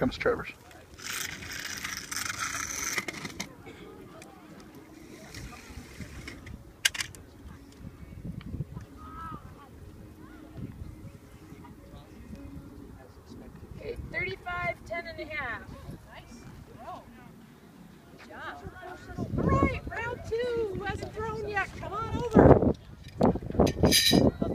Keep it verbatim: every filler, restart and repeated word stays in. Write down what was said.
comes Trevor's. Okay, thirty-five, ten and a half. Nice. Oh. Good job. All right, round two. Who hasn't thrown yet? Come on over.